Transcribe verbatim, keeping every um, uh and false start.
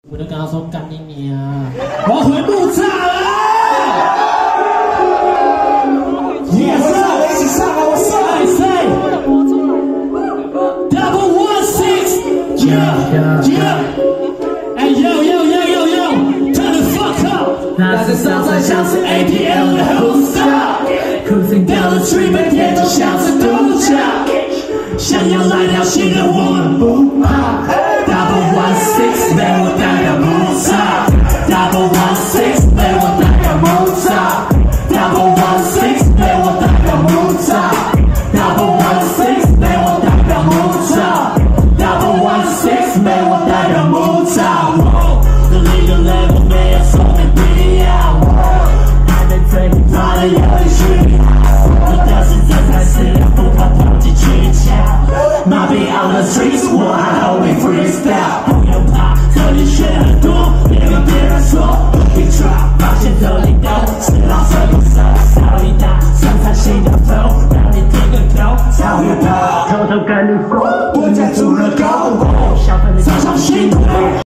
我就跟他说干你娘，我要回木栅了。Yes sir， 一起上来，我上来 say，double one six，yeah yeah，哎 yo yo yo yo yo，turn the fuck up， 那是上山像是 A P L 的 host，cruising down the street， 每天都像是度假，想要来条新的我们不怕。 Double one six， 被我带到木栅。Double one six， 被我带到木栅。Double one six， 被我带到木栅。Double one six， 被我带到木栅。Double one six， 被我带到木栅。这里的 level 没有说的必要，还没最怕的有点需要。我的是真材实料，不怕投机取巧。麻痹 on the streets， 我还 hold me freestyle。 不用怕，这里学很多，别跟别人说。We try， 发现这里都是老生不熟，小力大，生产新的 flow， 让你听个够，超越跑，偷偷跟你说，我家住了高楼，小分的常常心痛。